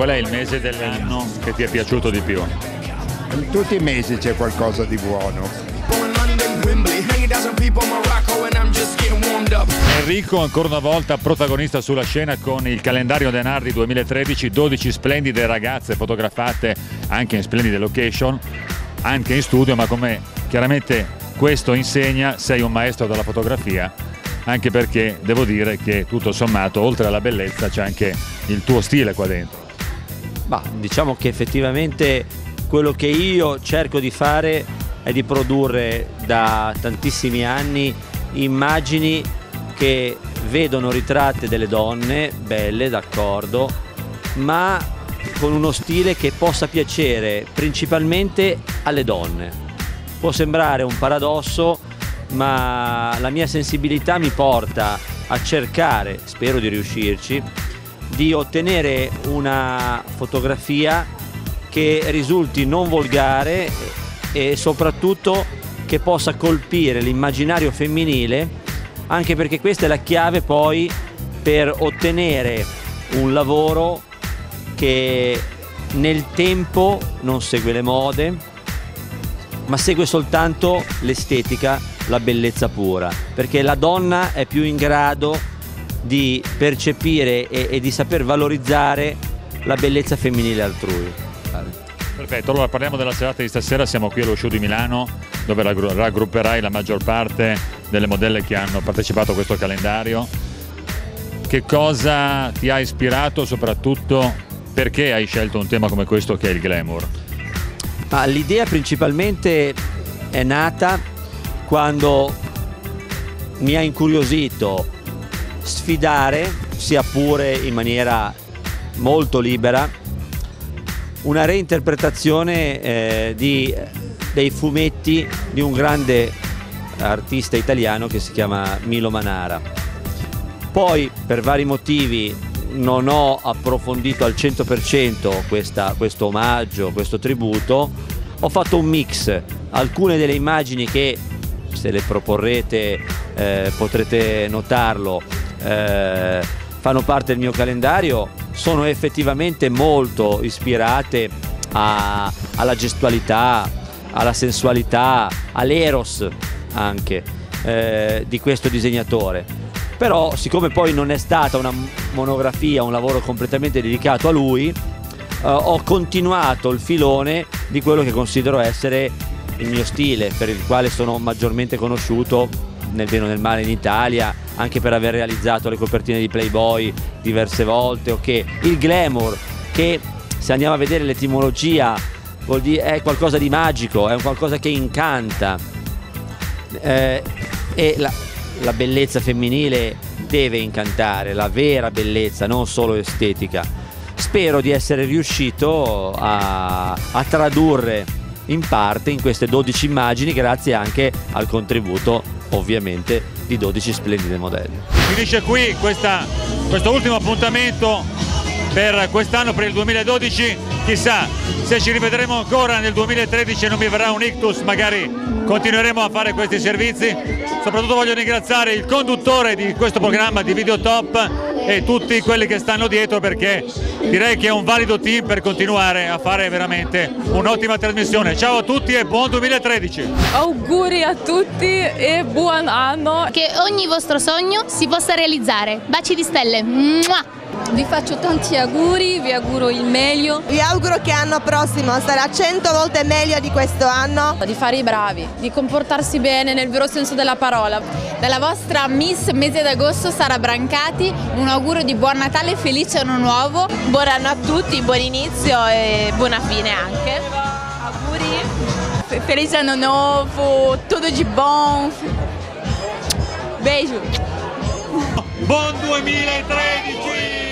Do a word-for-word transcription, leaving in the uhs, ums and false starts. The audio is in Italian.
qual è il mese dell'anno che ti è piaciuto di più? In tutti i mesi c'è qualcosa di buono. Enrico ancora una volta protagonista sulla scena con il calendario De Nardi duemilatredici, dodici splendide ragazze fotografate anche in splendide location, anche in studio, ma come chiaramente questo insegna, sei un maestro della fotografia, anche perché devo dire che tutto sommato oltre alla bellezza c'è anche il tuo stile qua dentro. Bah, diciamo che effettivamente quello che io cerco di fare è di produrre da tantissimi anni immagini che vedono ritratte delle donne belle, d'accordo, ma con uno stile che possa piacere principalmente alle donne. Può sembrare un paradosso, ma la mia sensibilità mi porta a cercare, spero di riuscirci, di ottenere una fotografia che risulti non volgare e soprattutto che possa colpire l'immaginario femminile, anche perché questa è la chiave poi per ottenere un lavoro che nel tempo non segue le mode, ma segue soltanto l'estetica, la bellezza pura, perché la donna è più in grado di percepire e, e di saper valorizzare la bellezza femminile altrui. Perfetto, allora parliamo della serata di stasera, siamo qui allo Show di Milano dove raggrupperai la maggior parte delle modelle che hanno partecipato a questo calendario. Che cosa ti ha ispirato, soprattutto perché hai scelto un tema come questo che è il glamour? Ah, l'idea principalmente è nata quando mi ha incuriosito sfidare, sia pure in maniera molto libera, una reinterpretazione eh, di, dei fumetti di un grande artista italiano che si chiama Milo Manara. Poi per vari motivi non ho approfondito al cento per cento questa, questo omaggio, questo tributo. Ho fatto un mix, alcune delle immagini che, se le proporrete eh, potrete notarlo, eh, fanno parte del mio calendario, sono effettivamente molto ispirate a, alla gestualità, alla sensualità, all'eros anche eh, di questo disegnatore. Però siccome poi non è stata una monografia, un lavoro completamente dedicato a lui, eh, ho continuato il filone di quello che considero essere il mio stile, per il quale sono maggiormente conosciuto nel bene o nel male in Italia, anche per aver realizzato le copertine di Playboy diverse volte, o che il glamour, che se andiamo a vedere l'etimologia vuol dire è qualcosa di magico, è un qualcosa che incanta, eh, e la, la bellezza femminile deve incantare, la vera bellezza, non solo estetica. Spero di essere riuscito a, a tradurre in parte in queste dodici immagini, grazie anche al contributo ovviamente di dodici splendide modelle. Finisce qui questa, questo ultimo appuntamento per quest'anno, per il duemiladodici. Chissà se ci rivedremo ancora nel duemilatredici e non mi verrà un ictus, magari continueremo a fare questi servizi. Soprattutto voglio ringraziare il conduttore di questo programma di Videotop e tutti quelli che stanno dietro, perché direi che è un valido team per continuare a fare veramente un'ottima trasmissione. Ciao a tutti e buon duemilatredici! Auguri a tutti e buon anno! Che ogni vostro sogno si possa realizzare. Baci di stelle! Mua! Vi faccio tanti auguri, vi auguro il meglio. Vi auguro che l'anno prossimo sarà cento volte meglio di questo anno. Di fare i bravi, di comportarsi bene nel vero senso della parola. Dalla vostra Miss mese d'agosto Sara Brancati, un augurio di buon Natale, felice anno nuovo. Buon anno a tutti, buon inizio e buona fine anche. Auguri, felice anno nuovo, tutto di buon. Beijo. Buon duemilatredici!